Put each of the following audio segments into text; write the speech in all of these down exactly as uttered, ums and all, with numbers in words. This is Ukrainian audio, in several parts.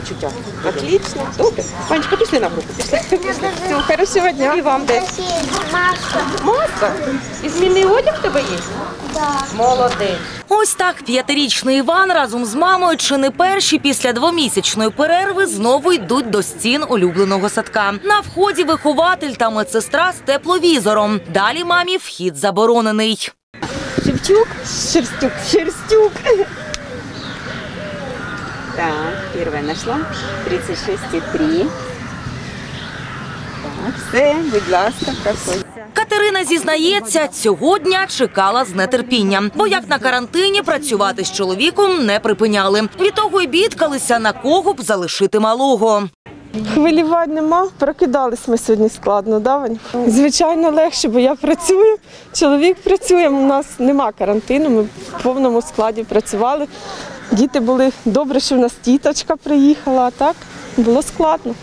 самопочуття? Отлично, добре. Ванечка, пішли на групу. Пішли. Все, хорошого дня. І вам десь. Маска. Маска? І змінний одяг в тебе є? Да. Молодець. Ось так п'ятирічний Іван разом з мамою чи не перші після двомісячної перерви знову йдуть до стін улюбленого садка. На вході вихователь та медсестра з тепловізором. Далі мамі вхід заборонений. Шевчук? Шерстюк. Шерстюк. Так, первая нашла. тридцать шесть и три. Так, все, будь ласка, проходь. Катерина зізнається, цього дня чекала з нетерпінням, бо як на карантині працювати з чоловіком не припиняли. Від того й бідкалися, на кого б залишити малого. Хвилювань нема, прокидались ми сьогодні складно, да, Вань? Звичайно, легше, бо я працюю, чоловік працює, у нас нема карантину, ми в повному складі працювали. Діти були, добре, що в нас тіточка приїхала, а так було складно.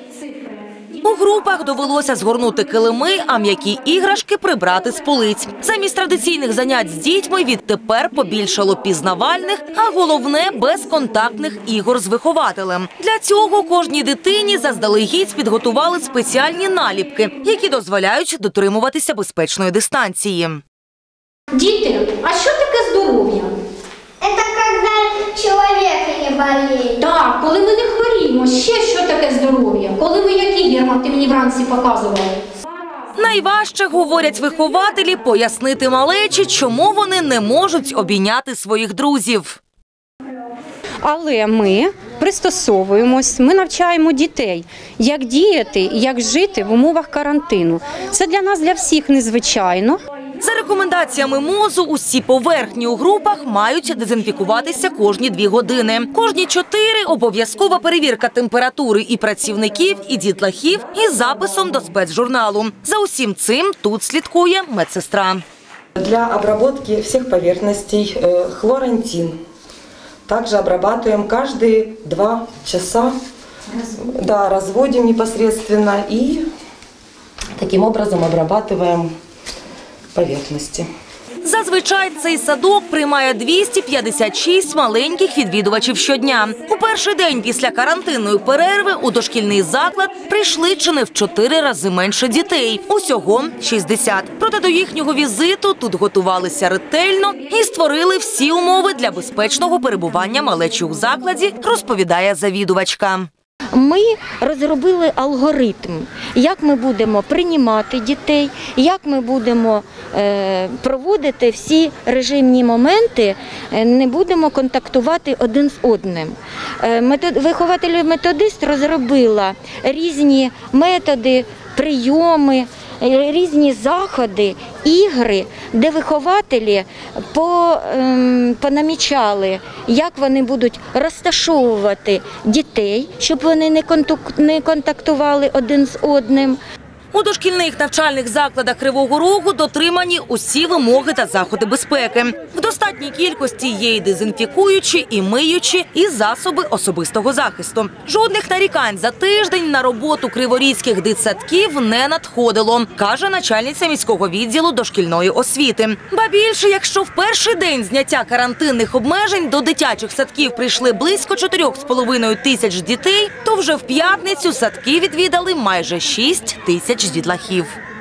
У групах довелося згорнути килими, а м'які іграшки прибрати з полиць. Замість традиційних занять з дітьми відтепер побільшало пізнавальних, а головне – безконтактних ігор з вихователем. Для цього кожній дитині заздалегідь підготували спеціальні наліпки, які дозволяють дотримуватися безпечної дистанції. Діти, а що таке здоров'я? Это когда человек не болеет. Так, коли ми не хворіємо. Ще що таке здоров'я? Коли ми які, Єрма, ти мені вранці показували? Найважче, говорять вихователі, пояснити малечі, чому вони не можуть обійняти своїх друзів. Але ми пристосовуємось, ми навчаємо дітей, як діяти і як жити в умовах карантину. Це для нас, для всіх незвичайно. За рекомендаціями МОЗу, усі поверхні у групах мають дезінфікуватися кожні дві години. Кожні чотири – обов'язкова перевірка температури і працівників, і дітлахів із записом до спецжурналу. За усім цим тут слідкує медсестра. Для обработки всех поверхностей хлорантин. Также обрабатываем каждые два часа. Да, разводим непосредственно и таким образом обрабатываем поверхности. Зазвичай цей садок приймає двісті п'ятдесят шість маленьких відвідувачів щодня. У перший день після карантинної перерви у дошкільний заклад прийшли чи не в чотири рази менше дітей. Усього шістдесят. Проте до їхнього візиту тут готувалися ретельно і створили всі умови для безпечного перебування малечі у закладі, розповідає завідувачка. Ми розробили алгоритм, як ми будемо приймати дітей, як ми будемо е, проводити всі режимні моменти, е, не будемо контактувати один з одним. Е, метод, вихователь-методист розробила різні методи, прийоми, різні заходи, ігри, де вихователі по, ем, понамічали, як вони будуть розташовувати дітей, щоб вони не, контук, не контактували один з одним. У дошкільних навчальних закладах Кривого Рогу дотримані усі вимоги та заходи безпеки. В достатній кількості є і дезінфікуючі, і миючі, і засоби особистого захисту. Жодних нарікань за тиждень на роботу криворізьких дитсадків не надходило, каже начальниця міського відділу дошкільної освіти. Ба більше, якщо в перший день зняття карантинних обмежень до дитячих садків прийшли близько чотирьох з половиною тисяч дітей, то вже в п'ятницю садки відвідали майже шість тисяч дітлахів.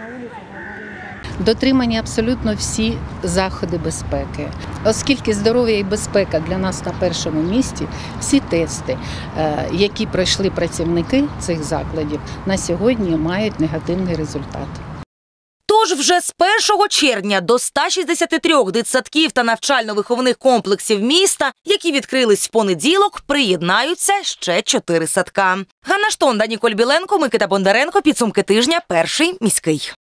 Дотримані абсолютно всі заходи безпеки. Оскільки здоров'я і безпека для нас на першому місці, всі тести, які пройшли працівники цих закладів, на сьогодні мають негативний результат. Тож вже з першого червня до ста шістдесяти трьох дитсадків та навчально-виховних комплексів міста, які відкрились в понеділок, приєднаються ще чотири садка. Ганна Штонда, Ніколь Біленко, Микита Бондаренко. Підсумки тижня. Перший міський.